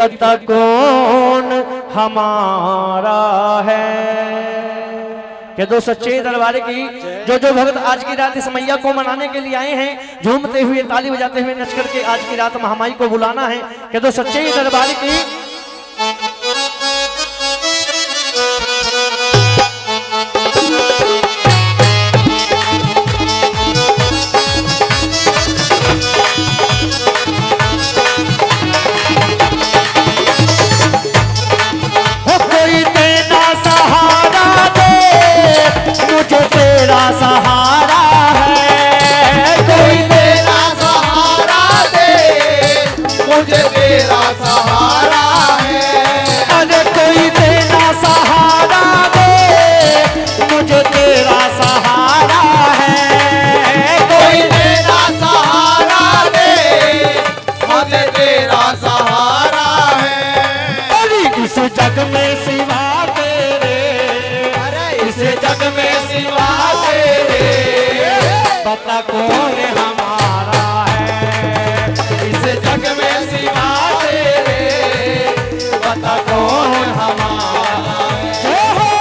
पता कौन हमारा है। कि दो सच्चे दरबार की जो भक्त आज की रात इस मैया को मनाने के लिए आए हैं, झूमते हुए ताली बजाते हुए नच करके आज की रात महामाई को बुलाना है। कि दो सच्चे दरबार की सहारा है, कोई तेरा सहारा दे, मुझे तेरा सहारा है। अरे कोई तेरा सहारा दे, मुझे तेरा सहारा है। कोई तेरा सहारा दे, मुझे तेरा सहारा है। अरे इस जग में सिवा तेरे, अरे इस जग में सिवा पता कौन हमारा है। इस जग में सिवा तेरे पता कौन हमारा है।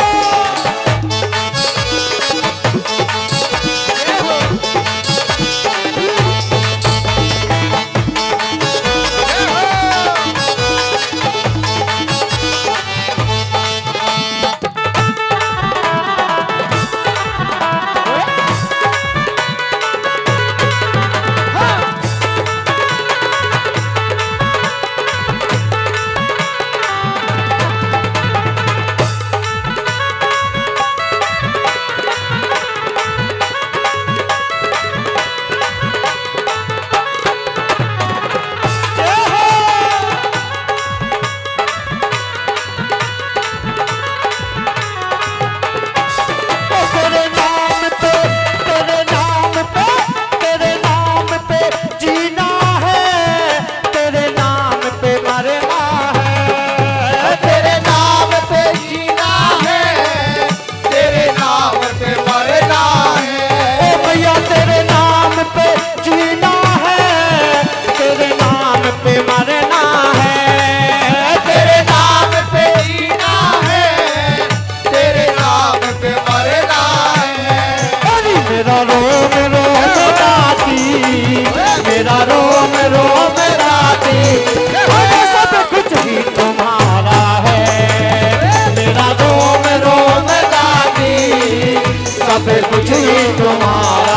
कुछ ही तुम्हारा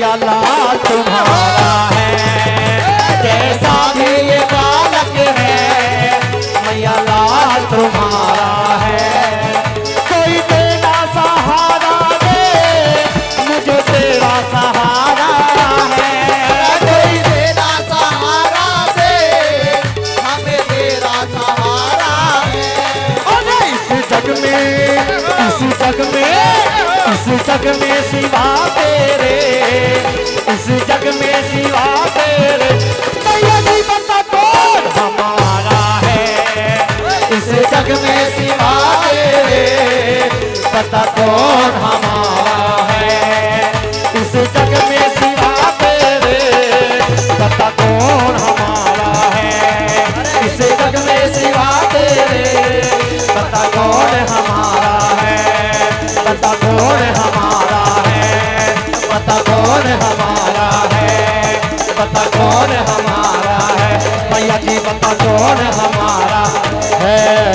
मैया लाल तुम्हारा है, जैसा भी ये बालक है मैया लाल तुम्हारा है। कोई तेरा सहारा दे, मुझे तेरा सहारा है, कोई तेरा सहारा दे, हमें तेरा सहारा है। और इस जग में सिवा तेरे, इस जग में सिवा तेरे मैया नहीं पता कौन हमारा है, इस जग में सिवा तेरे पता कौन हमारा है, इस जग में सिवा तेरे पता कौन हमारा है, इस जग में सिवा तेरे पता कौन हमारा है, पता कौन हमारा है, पता कौन हमारा है, पता कौन हमारा है, मैया जी पता कौन हमारा है।